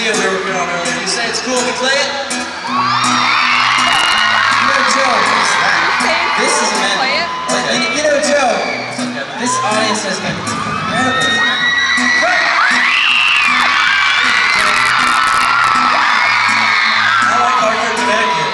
idea we were working on earlier. You say it's cool if we play it? You know, Joe, this is a man. You know, Joe, this audience has been incredible. I like Hartford, Connecticut.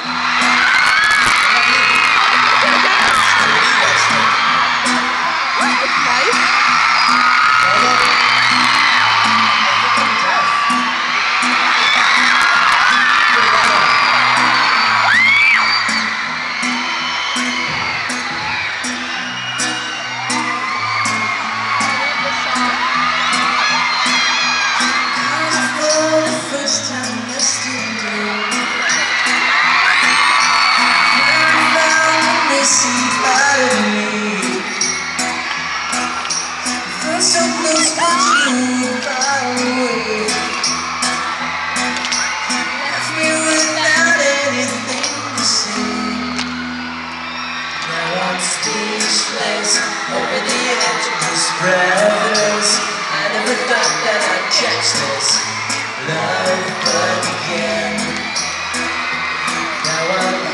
So close, but you were far away. Left me without anything to say. Now I'm speechless, over the edge of this breathless. I never thought that I'd catch this love again. Now I'm